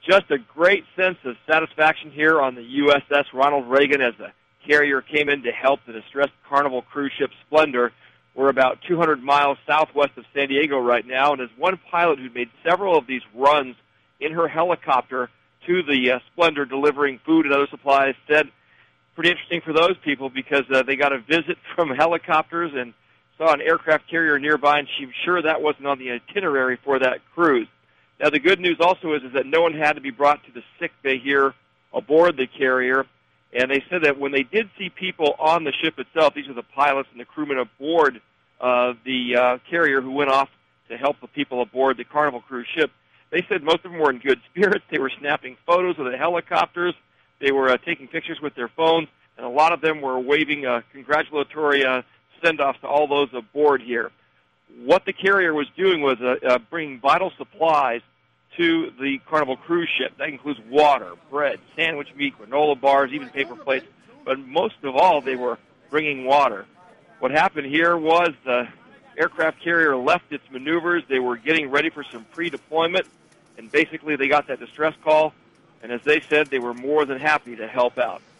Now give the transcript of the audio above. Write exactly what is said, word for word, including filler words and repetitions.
just a great sense of satisfaction here on the U S S Ronald Reagan as the carrier came in to help the distressed Carnival cruise ship Splendor. We're about two hundred miles southwest of San Diego right now, and there's one pilot who made several of these runs in her helicopter to the uh, Splendor, delivering food and other supplies. Said pretty interesting for those people because uh, they got a visit from helicopters and saw an aircraft carrier nearby, and she's sure that wasn't on the itinerary for that cruise. Now, the good news also is, is that no one had to be brought to the sick bay here aboard the carrier, and they said that when they did see people on the ship itself, these are the pilots and the crewmen aboard uh, the uh, carrier who went off to help the people aboard the Carnival cruise ship, they said most of them were in good spirits. They were snapping photos of the helicopters. They were uh, taking pictures with their phones, and a lot of them were waving uh, congratulatory uh, send-offs to all those aboard here. What the carrier was doing was uh, uh, bringing vital supplies to the Carnival cruise ship. That includes water, bread, sandwich meat, granola bars, even paper plates. But most of all, they were bringing water. What happened here was the aircraft carrier left its maneuvers. They were getting ready for some pre-deployment, and basically they got that distress call. And as they said, they were more than happy to help out.